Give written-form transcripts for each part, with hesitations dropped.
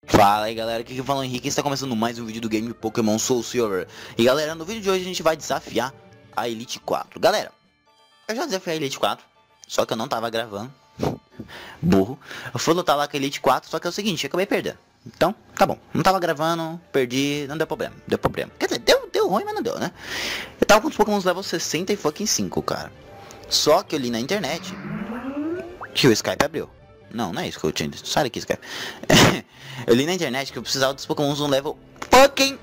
Fala aí galera, aqui que fala o Henrique, está começando mais um vídeo do game Pokémon Soul Silver. E galera, no vídeo de hoje a gente vai desafiar a Elite 4. Galera, eu já desafiei a Elite 4, só que eu não tava gravando. Burro. Eu fui lutar lá com a Elite 4, só que é o seguinte, eu acabei perdendo. Então, tá bom, não tava gravando, perdi, não deu problema, Quer dizer, deu ruim, mas não deu, né? Eu tava com os Pokémon level 60 e fucking 5, cara. Só que eu li na internet que o Skype abriu. Não é isso que eu tinha dito. Sai daqui, Skype. Eu li na internet que eu precisava dos Pokémon no level fucking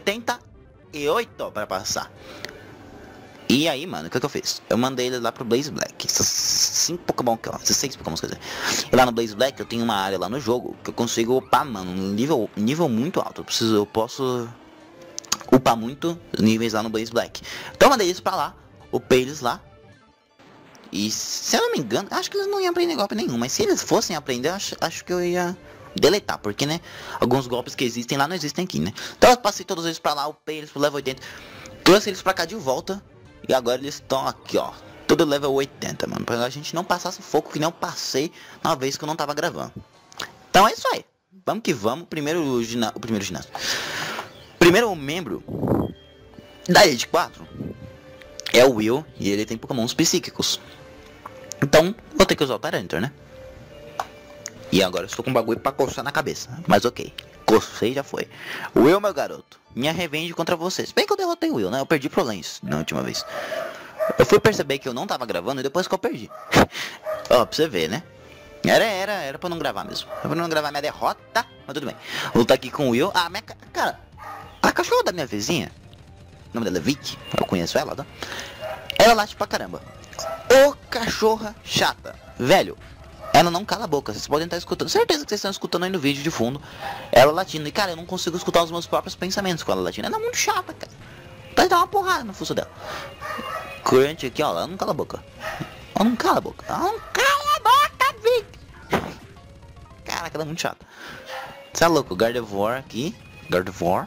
78 para passar. E aí, mano, o que eu fiz? Eu mandei ele lá pro Blaze Black. Esses 5 Pokémon aqui, ó. 16 Pokémon, quer dizer. E lá no Blaze Black eu tenho uma área lá no jogo que eu consigo upar, mano, um nível muito alto. Eu posso upar muito níveis lá no Blaze Black. Então eu mandei eles pra lá, upei eles lá. E se eu não me engano, acho que eles não iam aprender golpe nenhum. Mas se eles fossem aprender, acho que eu ia deletar. Porque, né, alguns golpes que existem lá não existem aqui, né. Então eu passei todos eles pra lá, upei eles pro level 80. Trouxe eles pra cá de volta. E agora eles estão aqui, ó. Todo level 80, mano. Pra a gente não passar sufoco que nem eu passei na vez que eu não tava gravando. Então é isso aí. Vamos que vamos. Primeiro ginásio. Primeiro membro da Elite 4 é o Will. E ele tem Pokémons psíquicos. Então, vou ter que usar o Tyranitar, né? E agora eu estou com um bagulho pra coçar na cabeça. Mas ok. Cocei já foi. Will, meu garoto. Minha revenge contra vocês. Bem que eu derrotei o Will, né? Eu perdi pro Lens na última vez. Eu fui perceber que eu não tava gravando e depois que eu perdi. Ó, pra você ver, né? Era pra não gravar mesmo. Era pra não gravar minha derrota. Mas tudo bem. Vou lutar aqui com o Will. Ah, cara. A cachorra da minha vizinha. O nome dela é Vicky. Eu conheço ela, tá? Ela late pra caramba. Ô cachorra chata. Velho, ela não cala a boca. Vocês podem estar escutando. Certeza que vocês estão escutando aí no vídeo de fundo. Ela latindo. E cara, eu não consigo escutar os meus próprios pensamentos com ela latindo. Ela é muito chata, cara. Tá de dar uma porrada no fuso dela. Crunch aqui, ó. Ela não cala a boca. Ela não cala a boca. Ela não cala a boca, Vic. Caraca, ela é muito chata. Você é louco. Gardevoir aqui. Gardevoir,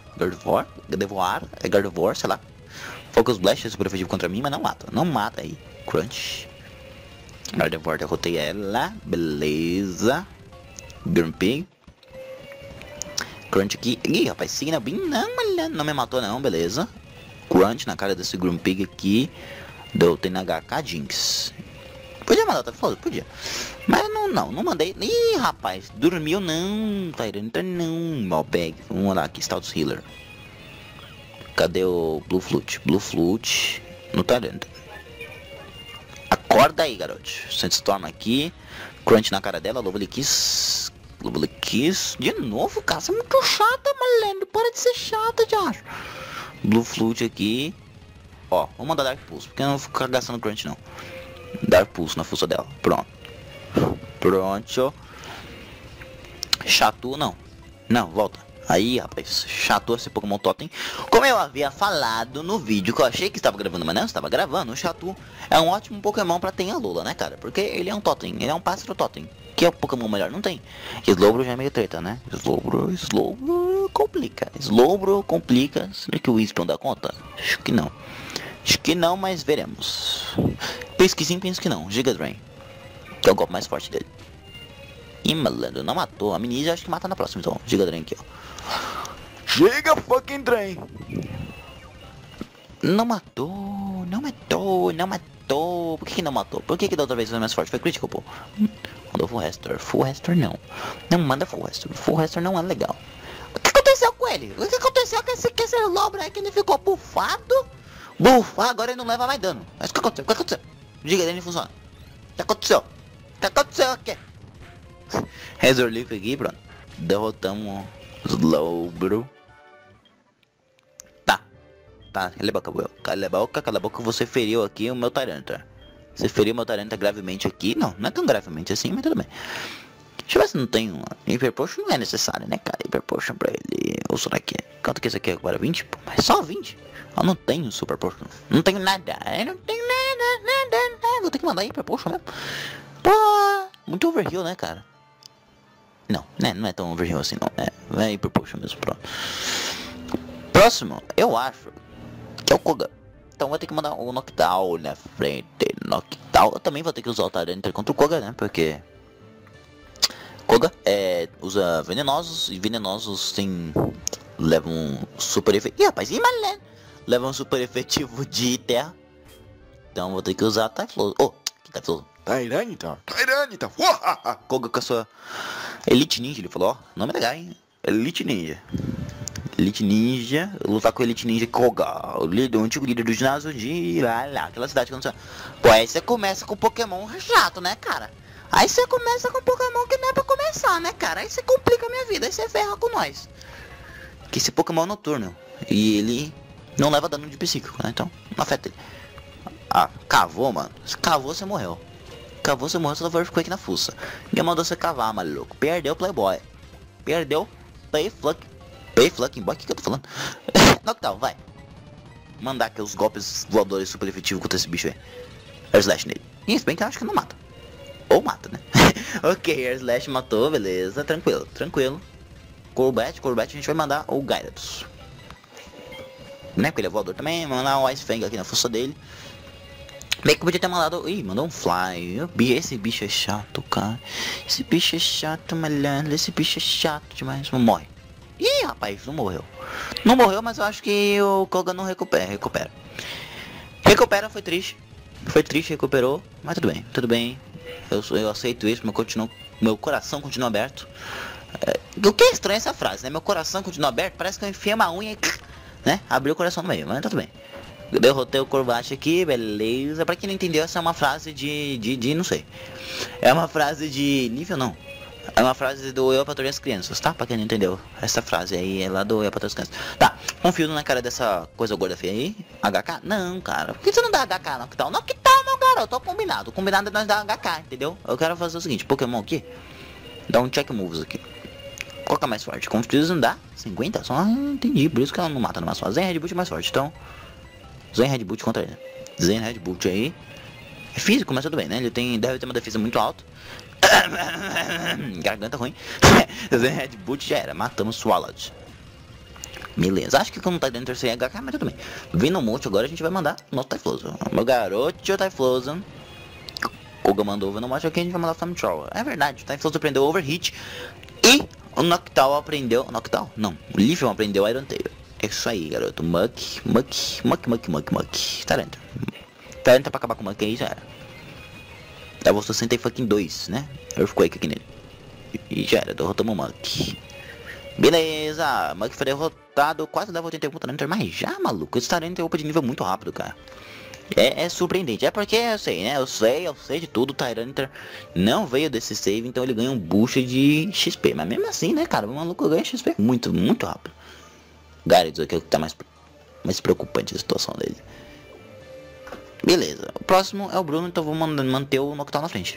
sei lá. Focus Blast é super efetivo contra mim, mas não mata. Não mata aí. Crunch. Gardevoir, derrotei ela. Beleza. Grumpig. Crunch aqui. Ih, rapaz, Signa bem. Não me matou não, beleza. Crunch na cara desse Grumpig aqui. Deu TNHK Jinx. Podia mandar, tá foda? Podia. Mas não mandei. Ih, rapaz, dormiu não. Tyranitar não. Malbag. Vamos lá aqui, Status Healer. Cadê o Blue Flute? Blue Flute no Tyranitar. Acorda aí, garoto. Sandstorm aqui. Crunch na cara dela. Lovely Kiss. Lovely Kiss. De novo, cara. Você é muito chata, malandro. Para de ser chata, já. Blue Flute aqui. Ó, vou mandar Dark Pulse. Porque eu não vou ficar gastando Crunch, não. Dark Pulse na força dela. Pronto. Chatu, não. Não, volta. Aí, rapaz, Chatu esse Pokémon Totem. Como eu havia falado no vídeo que eu achei que estava gravando, mas não estava gravando, o Chatu é um ótimo Pokémon pra ter a Lula, né, cara? Porque ele é um Totem, ele é um pássaro Totem. Que é o Pokémon melhor? Não tem. Slowbro já é meio treta, né? Slowbro complica. Slowbro complica. Será que o Wispion dá conta? Acho que não. Acho que não, mas veremos. Penso que sim, penso que não. Giga Drain, que é o golpe mais forte dele. Ih, malandro, não matou. A Miniza acho que mata na próxima, então. Giga Drain aqui, ó. Giga fucking Drain. Não matou. Por que não matou? Por que da outra vez foi mais forte? Foi crítico, pô. Mandou Full Restore. Full Restore não. Não manda Full Restore. Full Restore não é legal. O que aconteceu com ele? O que aconteceu com esse Lobra aí que ele ficou bufado? Bufa, agora ele não leva mais dano. Mas o que aconteceu? O que aconteceu? Giga Drain funciona. O que aconteceu? O que aconteceu aqui? Razor Leaf aqui, pronto. Derrotamos o Slowbro. Tá. Cala a boca, você feriu aqui o meu Tyranitar. Você feriu o meu Tyranitar gravemente aqui. Não é tão gravemente assim, mas tudo bem. Deixa eu ver se não tem uma. Hyper Potion não é necessário, né, cara? Hyper Potion pra ele. Ou será que é? Quanto que é isso aqui agora? 20? Pô, mas só 20. Eu não tenho Super Potion. Não tenho nada. Eu não tenho nada. Vou ter que mandar Hyper Potion mesmo. Pô, muito overkill, né, cara? Não é tão overkill assim, não. É Hyper Potion mesmo, pronto. Próximo, eu acho que é o Koga. Então vou ter que mandar o Noctowl na frente. Noctowl. Eu também vou ter que usar o Tyranitar contra o Koga, né? Porque Koga usa venenosos, e venenosos levam super efetivo. Ih, rapaz, imagina! Levam um super efetivo de terra. Então vou ter que usar Typhlosion. Oh, que Typhlosion? Tyranitar. Koga com a sua Elite Ninja, ele falou, ó, nome legal, hein? Elite Ninja. Elite Ninja, lutar com o Elite Ninja Koga, o antigo líder do ginásio de lá, aquela cidade que não sei. Pô, aí você começa com Pokémon chato, né, cara? Aí você começa com Pokémon que não é pra começar, né, cara? Aí você complica a minha vida, aí você ferra com nós. Que esse Pokémon é noturno. E ele não leva dano de psíquico, né? Então, não afeta ele. Ah, cavou, mano. Se cavou, você morreu. Cavou, você morreu, você levou Earthquake na fuça. Ninguém mandou você cavar, maluco. Perdeu o Playboy. Perdeu Playflucking Boy. O que eu tô falando? Noctowl, vai. Mandar aqui os golpes voadores super efetivos contra esse bicho aí. Air Slash nele. E se bem que eu acho que não mata. Ou mata, né? Ok, Air Slash matou, beleza. Tranquilo, tranquilo. Crobat, a gente vai mandar o Gyarados. Né, porque ele é voador também. Vai mandar o Ice Fang aqui na força dele. Bem que podia ter mandado... Ih, mandou um Fly. Esse bicho é chato, cara. Esse bicho é chato, malandro. Esse bicho é chato demais. Não morre. Ih, rapaz, não morreu. Não morreu, mas eu acho que o Koga não recupera. Recupera, foi triste. Foi triste, recuperou. Mas tudo bem, tudo bem. Eu aceito isso, meu coração continua aberto. O que é estranho essa frase, né? Meu coração continua aberto, parece que eu enfiei uma unha e... né? Abriu o coração no meio, mas tudo bem. Eu derrotei o Crobat aqui, beleza. Pra quem não entendeu, essa é uma frase de não sei. É uma frase de nível, não. É uma frase do Eu, Patrulha as Crianças, tá? Pra quem não entendeu, essa frase aí é lá do Eu, Patrulha as Crianças. Tá, confio na cara dessa coisa gorda feia aí. HK? Não, cara. Por que você não dá HK, Noctowl? Noctowl, meu garoto, tô combinado. O combinado é nós dar HK, entendeu? Eu quero fazer o seguinte, Pokémon aqui. Dá um check moves aqui. Qual que é mais forte? Confusion dá 50? Só entendi, por isso que ela não mata no mais forte. Zen Red Boot é mais forte, então... Zen Red Boot contra ele. Zen Red Boot aí. É físico, mas tudo bem, né? Ele deve ter uma defesa muito alta. Garganta ruim. Zen Red Boot já era. Matamos Swallow. Beleza. Acho que como tá dentro sem HK, mas tudo bem. Vindo no monte agora a gente vai mandar nosso Typhlosion. Meu garoto Typhlosion. Koga mandou o Venomoth aqui, a gente vai mandar o Flame Thrower. É verdade, o Typhlosion aprendeu Overheat. E o Noctowl aprendeu... Noctowl? Não. O Leafeon aprendeu Iron Tail. É isso aí, garoto. Muck. Tyranitar. Tyranitar pra acabar com o Muck aí já era. Eu vou 62, né? Earthquake aqui nele. E já era, derrotamos o Muck. Beleza, Muck foi derrotado. Quase level 81 com o Tyranitar. Mas já, maluco, esse Tyranitar upa de nível muito rápido, cara. É surpreendente. É porque eu sei, né? Eu sei de tudo. O Tyranitar não veio desse save, então ele ganha um boost de XP. Mas mesmo assim, né, cara? O maluco ganha XP muito rápido. Gyarados aqui é o que tá mais preocupante a situação dele. Beleza. O próximo é o Bruno, então vou manter o Noctowl na frente.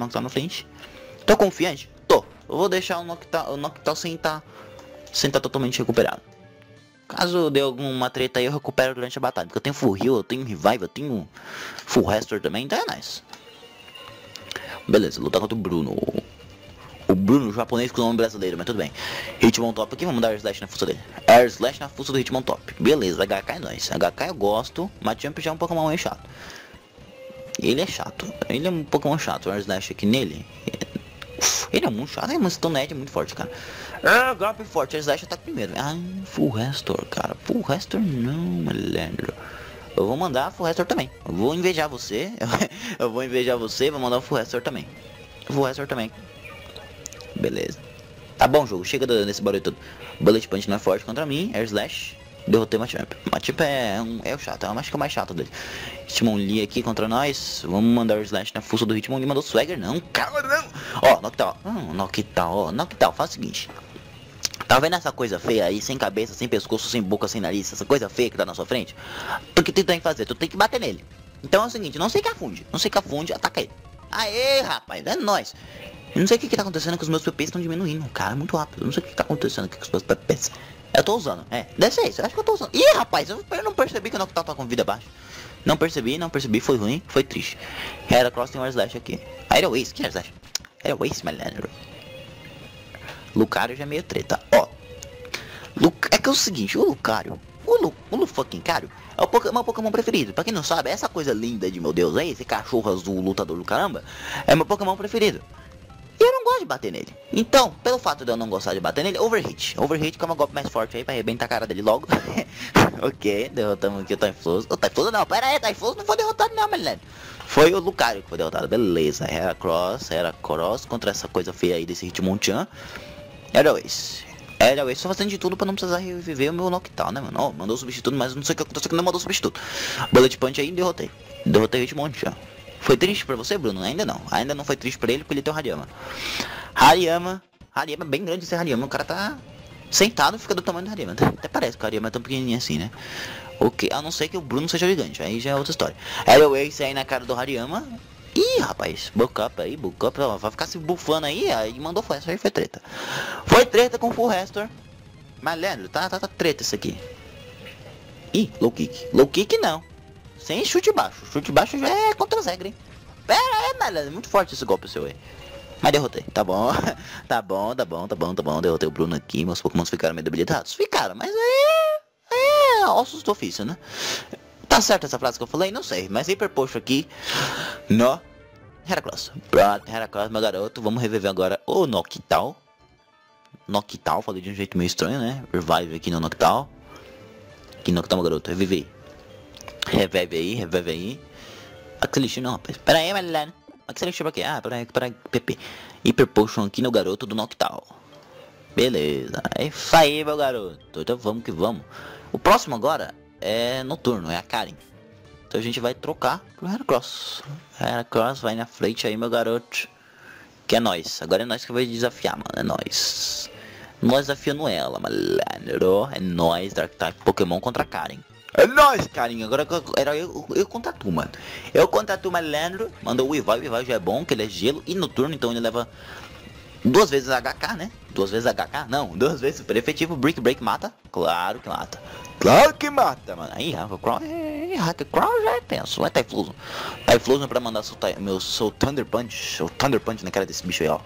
Tô confiante? Tô. Eu vou deixar o Noctowl sem tá totalmente recuperado. Caso dê alguma treta aí, eu recupero durante a batalha. Porque eu tenho Full Heal, eu tenho Revive, eu tenho Full Restore também, então é nice. Beleza, lutar contra o Bruno. O Bruno, japonês com o nome brasileiro, mas tudo bem. Hitmontop aqui, vamos dar Air Slash na fuça dele. Air Slash na fuça do Hitmontop. Beleza, HK é nóis. HK eu gosto, Machamp já é um Pokémon meio chato. Ele é chato. Ele é um Pokémon chato. O Air Slash aqui nele... ele é muito chato. Mas Stoned é muito forte, cara. Golpe forte. Air Slash ataca primeiro. Full Restore, cara. Full Restore não, malandro. Eu vou mandar Full Restore também. Eu vou invejar você. Eu vou invejar você. Vou mandar o Full Restore também. Full Restore também. Beleza. Tá bom, jogo. Chega desse barulho todo. Bullet Punch não é forte contra mim. Air Slash. Derrotei Machamp. Machamp é o chato. Acho que é o mais chato dele. Hitmonlee aqui contra nós. Vamos mandar o Air Slash na fuça do Hitmonlee. Mandou Swagger. Não, calma, não. Ó, Noctowl. Faz o seguinte. Tá vendo essa coisa feia aí? Sem cabeça, sem pescoço, sem boca, sem nariz. Essa coisa feia que tá na sua frente. O que tu tem que fazer? Tu tem que bater nele. Então é o seguinte. Não sei que afunde. Ataca ele. Aê, rapaz. É nóis. Eu não sei o que tá acontecendo, que os meus PPs estão diminuindo, cara, muito rápido. Eu não sei o que tá acontecendo aqui com os meus PPs. Eu tô usando, deve ser isso, eu acho que eu tô usando. Ih, rapaz, eu não percebi que o Noctowl tá com vida baixa. Não percebi, foi ruim, foi triste. Heracross tem um Air Slash aqui. Aerowace, que Air Slash? Aerowace, malandro. Lucario já é meio treta, ó. É que é o seguinte, o Lucario, o fucking Cario, é o meu Pokémon preferido. Pra quem não sabe, essa coisa linda de meu Deus aí, esse cachorro azul lutador do caramba, é meu Pokémon preferido. E eu não gosto de bater nele. Então, pelo fato de eu não gostar de bater nele, Overhit. Overhit que é um golpe mais forte aí pra arrebentar a cara dele logo. Ok, derrotamos aqui o Typhlosion. O Typhlosion não, pera aí, Typhlosion não foi derrotado não, moleque. Foi o Lucario que foi derrotado, beleza. Heracross contra essa coisa feia aí desse Hitmonchan. Airways, só fazendo de tudo pra não precisar reviver o meu Noctowl, né, mano? Ó, mandou o substituto, mas não sei o que aconteceu que não mandou o substituto. Bullet Punch aí, derrotei o Hitmonchan. Foi triste pra você, Bruno? Ainda não. Ainda não foi triste pra ele porque ele tem o Hariyama. Hariyama é bem grande esse Hariyama. O cara tá sentado e fica do tamanho do Hariyama. Até parece que o Hariyama é tão pequenininho assim, né? Ok, a não ser que o Bruno seja gigante. Aí já é outra história. Airways aí na cara do Hariyama. Ih, rapaz. Bulk up, ó, vai ficar se bufando aí. Aí mandou flash, aí foi treta. Foi treta com o Full Restore. Mas Leandro, tá treta isso aqui. Ih, low kick. Low kick não. Sem chute baixo. Chute baixo já é contra as regras, hein? Pera aí, Malandro. Muito forte esse golpe seu aí. Mas derrotei. Tá bom. Tá bom. Derrotei o Bruno aqui. Meus Pokémons ficaram meio debilitados. Ficaram, mas aí é ossos do ofício, né? Tá certo essa frase que eu falei? Não sei. Mas Hyper Potion aqui no Heracross. Pronto, Heracross, meu garoto. Vamos reviver agora o Noctowl. Falei de um jeito meio estranho, né? Revive aqui no Noctowl. Aqui no Noctowl, meu garoto. Revive aí. Axelixir não, rapaz. Pera aí, Malandro. Axelixir pra quê? Ah, pra PP. Hyper Potion aqui no garoto do Noctowl. Beleza. É isso aí, meu garoto. Então vamos que vamos. O próximo agora é Noturno, é a Karen. Então a gente vai trocar pro Heracross. Heracross vai na frente aí, meu garoto. Que é nós. Agora é nós que vai desafiar, mano. É nós. Nós desafiando ela, malandro. É nós, Dark Type Pokémon contra a Karen. É nóis, carinha. Agora era eu contra tu, mano. Eu contra tu, malandro. Mandou o Ival. O Ival já é bom, que ele é gelo e noturno. Então ele leva 2 vezes HK, né? 2 vezes HK? Não, 2 vezes super efetivo. Break mata. Claro que mata. Claro que mata, mano. Aí, Hackcross já é tenso. Vai Typhlosion pra mandar seu Thunder Punch. O Thunder Punch na cara desse bicho aí, ó.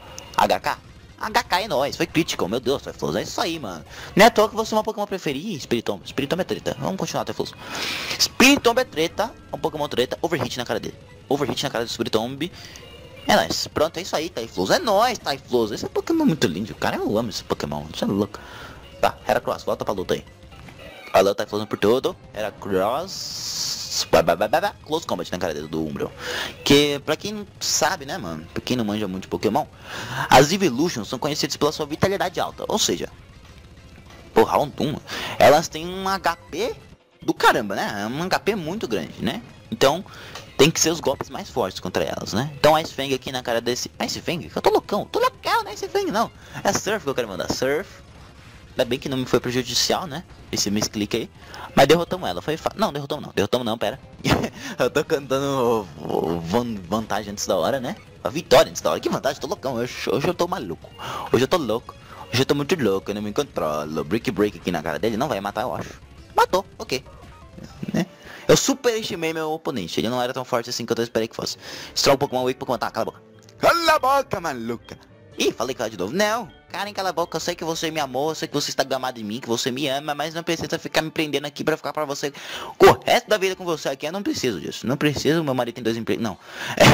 HK é nóis, foi critical, meu Deus, Typhlosion, é isso aí, mano. Não é à toa que você é uma Pokémon preferir. Spiritomb é treta, vamos continuar, Typhlosion. Spiritomb é treta, um Pokémon treta, Overhit na cara dele. Overhit na cara do Spiritomb. É nóis, pronto, é isso aí, Typhlosion, é nóis, Typhlosion. Esse é um Pokémon muito lindo, cara, eu amo esse Pokémon, isso é louco. Tá, Heracross, volta pra luta aí. Valeu, Typhlosion por tudo, Heracross... Close Combat na cara do Umbreon. Que pra quem não sabe, né, mano, pra quem não manja muito de Pokémon, as Evolutions são conhecidas pela sua vitalidade alta. Ou seja, porra, elas têm um HP do caramba, né? Um HP muito grande, né? Então tem que ser os golpes mais fortes contra elas, né? Então a Ice Fang aqui na cara desse... Ice Fang? Eu tô loucão, não é Ice Fang não. É Surf que eu quero mandar, Surf. Ainda bem que não me foi prejudicial, né? Esse misclick aí. Mas derrotamos ela, foi fácil. Não, derrotamos não, pera. Eu tô cantando vantagem antes da hora, né? A vitória antes da hora. Que vantagem, tô loucão. Hoje eu tô maluco. Hoje eu tô louco. Hoje eu tô muito louco, eu não me controlo. Break aqui na cara dele, não vai matar, eu acho. Matou, ok. Né? Eu superestimei meu oponente. Ele não era tão forte assim que eu esperei que fosse. Strong Pokémon, Wake Pokémon, tá, cala a boca. Cala a boca, maluca. Ih, falei com ela de novo. Não, Karen, cala a boca. Eu sei que você me amou, eu sei que você está gamado em mim, que você me ama, mas não precisa ficar me prendendo aqui pra ficar pra você o resto da vida com você aqui. Eu não preciso disso. Não preciso, meu marido tem 2 empregos. Não.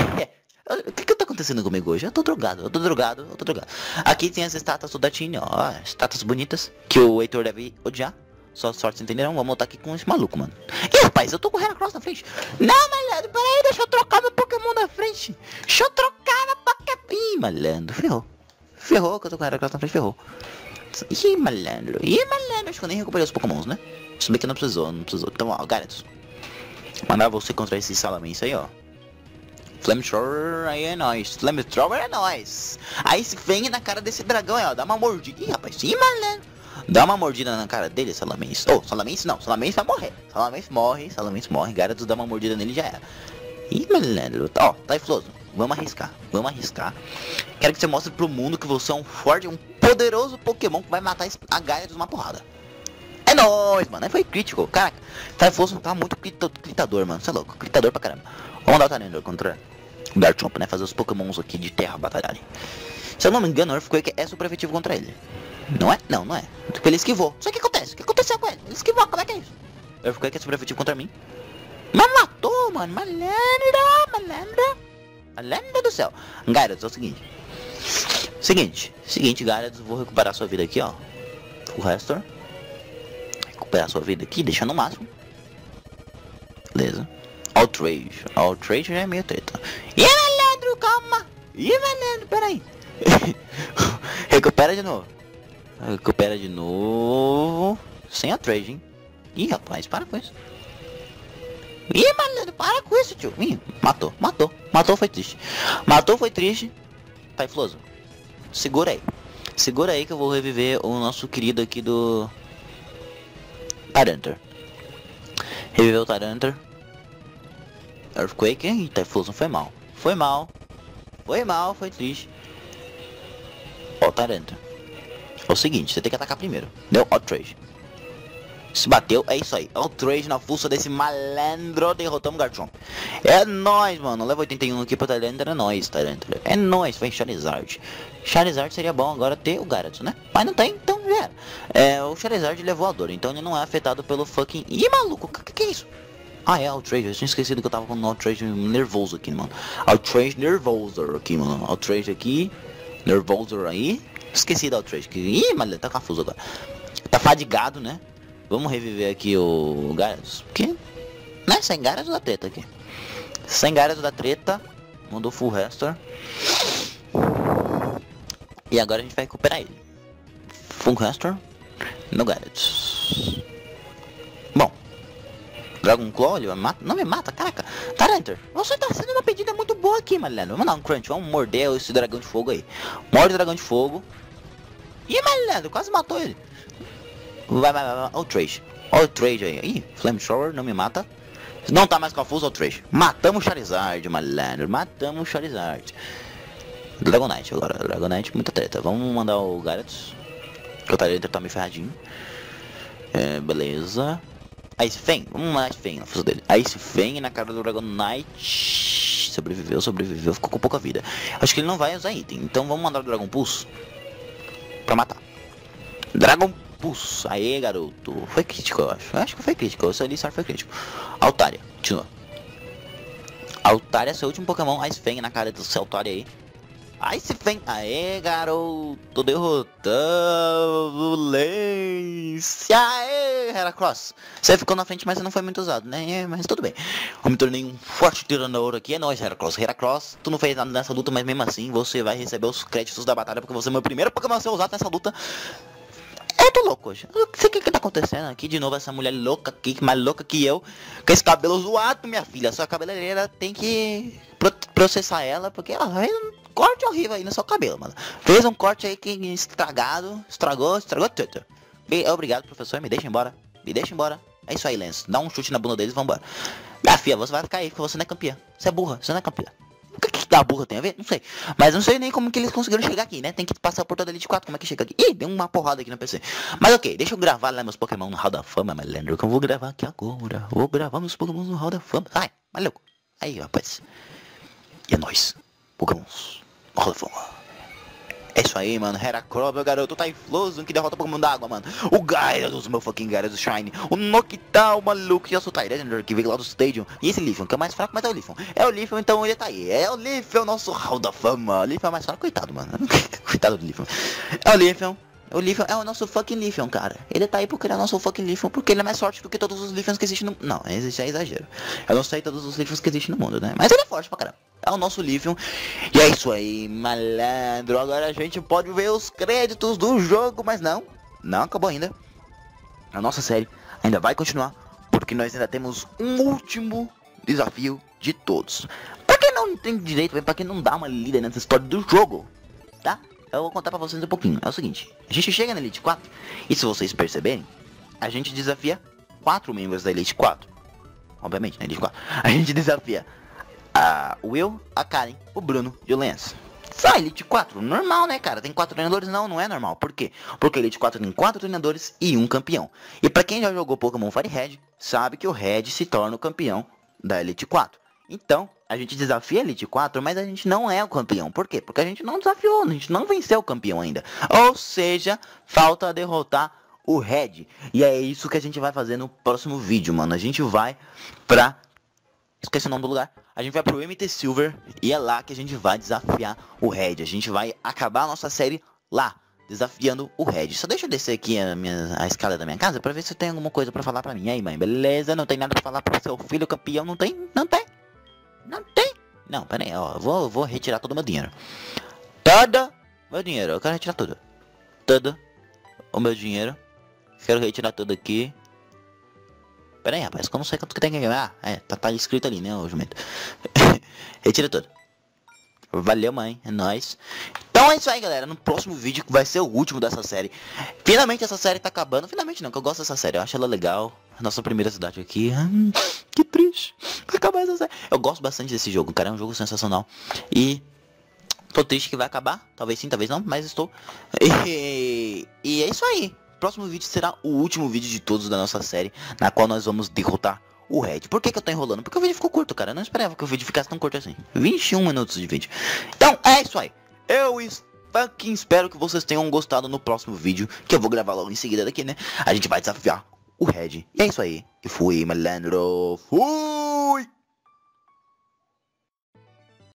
O que tá acontecendo comigo hoje? Eu tô drogado. Aqui tem as estátuas do Datini, ó. Estátuas bonitas, que o Heitor deve odiar. Só sorte, entenderam? Vamos montar aqui com esse maluco, mano. Ih, rapaz, eu tô com o Heracross na frente. Não, malandro, peraí, deixa eu trocar meu Pokémon na frente. Deixa eu trocar meu Pokémon. Ih, malandro, ferrou que eu tô com o Heracross na frente, ferrou. Ih, malandro, acho que eu nem recuperei os Pokémons, né? Se bem que não precisou. Então, ó, Gyarados. Mandar você contra esse Salamence aí, ó. Flamethrower aí é nóis. Aí se vem na cara desse dragão aí, ó. Dá uma mordida. Ih, rapaz, ih, malandro. Dá uma mordida na cara dele, Salamence. Oh, Salamence não. Salamence vai morrer. Salamence morre. Gyarados dá uma mordida nele e já era. Ih, malandro. Ó, Typhlosion. Vamos arriscar. Quero que você mostre pro mundo que você é um forte, um poderoso Pokémon que vai matar a Gyarados numa porrada. É nóis, mano. Aí foi crítico. Caraca, Typhlosion tá muito gritador, mano. Você é louco. Gritador pra caramba. Vamos dar o Tyranitar contra o Garchomp, né? Fazer os Pokémons aqui de terra batalharem. Se eu não me engano, o Earthquake é super efetivo contra ele. Não é? Não é. Porque ele esquivou. Só que acontece? O que aconteceu com ele? Ele esquivou, como é que é isso? O Earthquake é super efetivo contra mim. Mas matou, mano. Malandro do céu. Gyarados, é o seguinte. Seguinte, Gyarados, vou recuperar sua vida aqui, ó. Full Restore. Recuperar sua vida aqui, deixar no máximo. Beleza. Outrage já é meio treta. Ih, malandro, calma. Ih, malandro, peraí. Recupera de novo. Sem Outrage, hein. Ih, rapaz, para com isso. Ih, malandro, para com isso, tio. Ih, matou, foi triste. Typhlosion, segura aí que eu vou reviver o nosso querido aqui do Tyranitar. Reviveu o Tyranitar. Earthquake, e Typhlosion foi mal, foi triste. Ó, Tyranitar, é o seguinte, você tem que atacar primeiro. Deu Outrage. Se bateu, é isso aí. Outrage na fuça desse malandro. Derrotamos o Garchomp. É nóis, mano. Level 81 aqui pro Tyranitar. É nóis, Tyranitar. É nóis. Vem Charizard. Charizard seria bom agora ter o Gyarados, né? Mas não tem, então já era. É, o Charizard ele é voador, então ele não é afetado pelo fucking... Ih, maluco, que é isso? Ah, é Outrage. Eu tinha esquecido que eu tava com o Outrage nervoso aqui, mano. Outrage nervoso aqui, mano. Outrage aqui. Nervoso aí. Esqueci da Outrage. Ih, mas tá confuso agora. Tá fadigado, né? Vamos reviver aqui o Gyarados. Porque, né? Sem Gyarados da treta aqui. Sem Gyarados da treta. Mandou Full Restore. E agora a gente vai recuperar ele. Full Restore no Gyarados. Bom. Dragon Claw, ele mata? Não me mata, caraca. Tyranitar, você tá sendo uma pedida muito boa aqui, malandro. Vamos dar um crunch, vamos morder esse dragão de fogo aí. Morde o dragão de fogo. Ih, malandro, quase matou ele. Vai, Outrage aí. Ih, Flame Shower, não me mata. Não tá mais confuso, Outrage. Matamos o Charizard, malandro. Matamos o Charizard. Dragonite agora. Dragonite, muita treta. Vamos mandar o Gyarados. Que o Tyranitar tá meio ferradinho. É, beleza. Ice Fang. Vamos mandar Ice Fang na força dele. Ice Fang na cara do Dragonite. Sobreviveu. Ficou com pouca vida. Acho que ele não vai usar item. Então vamos mandar o Dragon Pulse pra matar. Dragon Pulse. Aê, garoto. Foi crítico, eu acho. Acho que foi crítico. O Charizard foi crítico. Altaria. Continua. Altaria, seu último Pokémon. Ice Fang na cara do seu Altaria aí. Ice Fang. Aê, garoto. Derrotando Lance. Aê, Heracross. Você ficou na frente, mas você não foi muito usado, né? Mas tudo bem. Eu me tornei um forte tirador aqui. É nóis, Heracross. Heracross, tu não fez nada nessa luta, mas mesmo assim você vai receber os créditos da batalha, porque você é o meu primeiro Pokémon a ser usado nessa luta. Eu tô louco hoje. Não sei o que tá acontecendo aqui. De novo essa mulher louca aqui, mais louca que eu. Com esse cabelo zoado, minha filha. Sua cabeleireira tem que processar ela, porque ela fez um corte horrível aí no seu cabelo, mano. Fez um corte aí que estragou tudo. Obrigado, professor. Me deixa embora. É isso aí, Lance. Dá um chute na bunda deles e vambora. Minha filha, você vai ficar aí, porque você não é campeã. Você é burra, você não é campeã. O que da burra tem a ver? Não sei. Mas não sei nem como que eles conseguiram chegar aqui, né? Tem que passar por toda a Elite 4. Como é que chega aqui? Ih, deu uma porrada aqui no PC. Mas ok, deixa eu gravar lá meus Pokémon no Hall da Fama, malandro. Que eu vou gravar aqui agora. Vou gravar meus Pokémon no Hall da Fama. Ai, maluco. Aí, rapaz. E é nóis. Pokémons no Hall da Fama. É isso aí, mano. Heracross, meu garoto. O Typhlosion que derrota o Pokémon d'água, mano. O Gyarados, meu fucking Gyarados Shine. O Noctowl, maluco. E eu sou o Tyranitar, que veio lá do Stadium. E esse Leafeon, que é mais fraco, mas é o Leafeon. É o Leafeon, então ele tá aí. É o Leafeon, nosso Hall da Fama. O Leafeon é mais fraco, coitado, mano. Coitado do Leafeon. É o Leafeon. O Leafeon é o nosso fucking Leafeon, cara. Ele tá aí porque ele é o nosso fucking Leafeon. Porque ele é mais forte do que todos os Leafeons que existem no... Não, existe é exagero. Eu não sei todos os Leafeons que existem no mundo, né? Mas ele é forte pra caramba. É o nosso Leafeon. E é isso aí, malandro. Agora a gente pode ver os créditos do jogo. Mas não acabou ainda. A nossa série ainda vai continuar. Porque nós ainda temos um último desafio de todos. Pra quem não tem direito, pra quem não dá uma lida nessa história do jogo, tá? Eu vou contar pra vocês um pouquinho. É o seguinte, a gente chega na Elite 4. E se vocês perceberem, a gente desafia 4 membros da Elite 4. Obviamente, na Elite 4. A gente desafia o Will, a Karen, o Bruno e o Lance. Só Elite 4, normal, né, cara? Tem 4 treinadores? Não é normal. Por quê? Porque Elite 4 tem 4 treinadores e um campeão. E pra quem já jogou Pokémon Fire Red, sabe que o Red se torna o campeão da Elite 4. Então, a gente desafia a Elite 4, mas a gente não é o campeão. Por quê? Porque a gente não desafiou, a gente não venceu o campeão ainda. Ou seja, falta derrotar o Red. E é isso que a gente vai fazer no próximo vídeo, mano. A gente vai pra... Esqueci o nome do lugar. a gente vai pro MT Silver e é lá que a gente vai desafiar o Red. A gente vai acabar a nossa série lá, desafiando o Red. Só deixa eu descer aqui a escada da minha casa pra ver se tem alguma coisa pra falar pra mim. E aí, mãe, beleza? Não tem nada pra falar pro seu filho campeão? Não tem? Não tem? Não tem? Não, pera aí, ó. Vou retirar todo o meu dinheiro. Todo meu dinheiro, eu quero retirar tudo. Todo o meu dinheiro. Quero retirar tudo aqui. Pera aí, rapaz, que eu não sei quanto que tem que ganhar. Tá escrito ali, né, o jumento. Retira tudo. Valeu, mãe, é nóis. Então é isso aí, galera. No próximo vídeo, que vai ser o último dessa série. Finalmente essa série tá acabando. Finalmente não, que eu gosto dessa série. Eu acho ela legal. Nossa primeira cidade aqui. Que triste. Vai acabar essa série. Eu gosto bastante desse jogo, cara. É um jogo sensacional. E tô triste que vai acabar. Talvez sim, talvez não, mas estou. E é isso aí. Próximo vídeo será o último vídeo de todos da nossa série, na qual nós vamos derrotar o Red. Por que eu tô enrolando? Porque o vídeo ficou curto, cara. Eu não esperava que o vídeo ficasse tão curto assim. 21 minutos de vídeo. Então, é isso aí. Eu fucking espero que vocês tenham gostado no próximo vídeo, que eu vou gravar logo em seguida daqui, né? A gente vai desafiar o Red. E é isso aí. E fui, malandro. Fui!